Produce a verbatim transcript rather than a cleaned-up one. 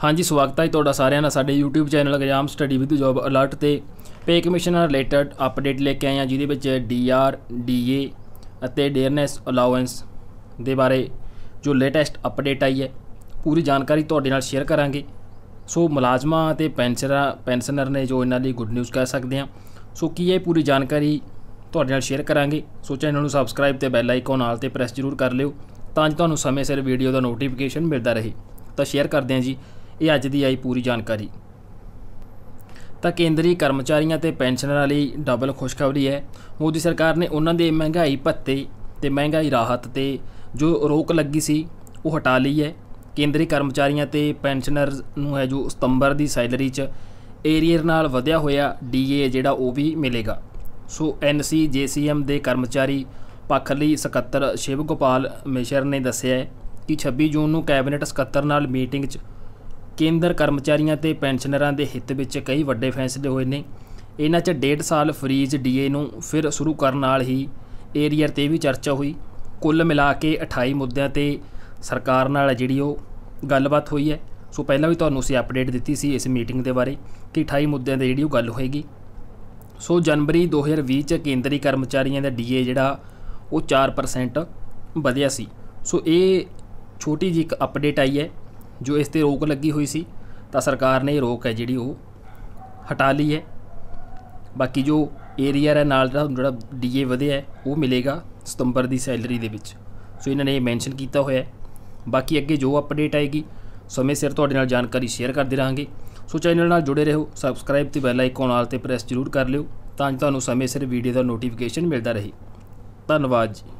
हाँ जी, स्वागत है तुहाडा सारिਆਂ ਦਾ ਸਾਡੇ YouTube channel exam study with job alert ਤੇ पे कमीशन ਨਾਲ ਰਿਲੇਟਡ ਅਪਡੇਟ ਲੈ ਕੇ ਆਏ ਹਾਂ, ਜਿਹਦੇ ਵਿੱਚ ਡੀ ਆਰ ਡੀ ਏ ਅਤੇ ਡੇਅਰਨੈਸ ਅਲਾਉੈਂਸ ਦੇ ਬਾਰੇ ਜੋ ਲੇਟੈਸਟ ਅਪਡੇਟ ਆਈ ਹੈ पूरी जानकारी ਤੁਹਾਡੇ ਨਾਲ शेयर करांगे। सो मुलाजमां ਅਤੇ ਪੈਨਸ਼ਨਰਾਂ ਪੈਨਸ਼ਨਰ ने जो इन्हां ਲਈ गुड न्यूज़ कह सकते हैं। सो की है पूरी जानकारी ਤੁਹਾਡੇ ਨਾਲ शेयर करांगे। सो चैनल ਨੂੰ सबसक्राइब ਤੇ बैल आइकन ਨਾਲ ਤੇ ਪ੍ਰੈਸ ਜ਼ਰੂਰ कर लिओ ਤਾਂ ਜੋ ਤੁਹਾਨੂੰ ਸਮੇਂ ਸਿਰ ਵੀਡੀਓ ਦਾ ਨੋਟੀਫਿਕੇਸ਼ਨ ਮਿਲਦਾ ਰਹੇ। ਤਾਂ शेयर करते हैं जी ये अज की आई पूरी जानकारी। तो केंद्रीय कर्मचारियों ते पेंशनरां लई डबल खुशखबरी है। मोदी सरकार ने उन्होंने महंगाई भत्ते ते महंगाई राहत ते जो रोक लगी सी वो हटा ली है। केंद्रीय कर्मचारियों ते पेंशनर नूं है जो सितंबर की सैलरी च एरीयर नाल वधिया होया डी ए जिहड़ा वो भी मिलेगा। सो एन सी जे सी एम के कर्मचारी पक्ष लई सकत्तर शिव गोपाल मिश्र ने दस्सिया है कि छब्बी जून नूं कैबिनेट सकत्तर नाल मीटिंग च केंद्र कर्मचारियों ते पेंशनरां दे हित विच कई वड्डे फैसले होए ने। इन्हां च डेढ़ साल फरीज डी ए नूं फिर शुरू करन नाल ही एरीयर ते भी चर्चा हुई। कुल मिला के अठाई मुद्दों ते सरकार नाल जिहड़ी ओह गलबात हुई है। सो पहलां भी तुहानूं असीं अपडेट दित्ती सी इस मीटिंग दे बारे कि अठाई मुद्दों ते जिहड़ी ओह गल होएगी। सो जनवरी दो हज़ार भी च केंद्री कर्मचारियों का डी ए जिहड़ा ओह चार परसेंट वधिया सी। सो ये छोटी जी एक अपडेट आई है जो इस ते रोक लगी हुई सी तो सरकार ने रोक है जिहड़ी वो हटा ली है। बाकी जो एरियर है नाल जिहड़ा डी ए वधिया है वो मिलेगा सितंबर की सैलरी दे विच। सो इन्होंने मैंशन किया हुआ है। बाकी अगे जो अपडेट आएगी समय सिर तुहाडे नाल जानकारी शेयर करते रहेंगे। सो चैनल नाल जुड़े रहो, सबसक्राइब ते बैल आइकन नाल ते प्रेस जरूर कर लिओ तां जो तुहानूं समय सिर वीडियो का नोटिफिकेशन मिलता रहे। धन्यवाद जी।